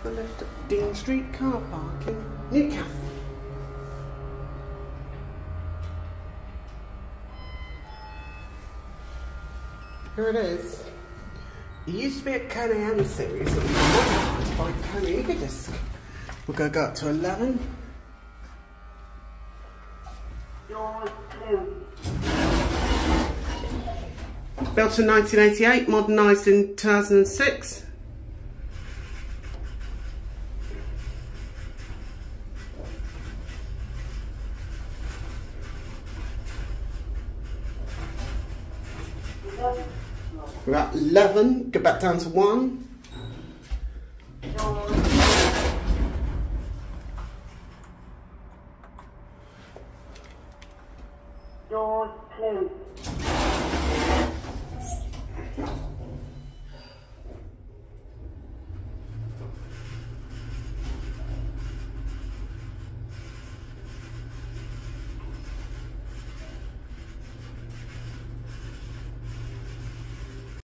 the left at Dean Street car park in Newcastle. Here it is. It used to be a Kone series that was modified by Kone ecodisc. We're going to go up to 11. Built in 1988, modernised in 2006. We're at 11, go back down to 1.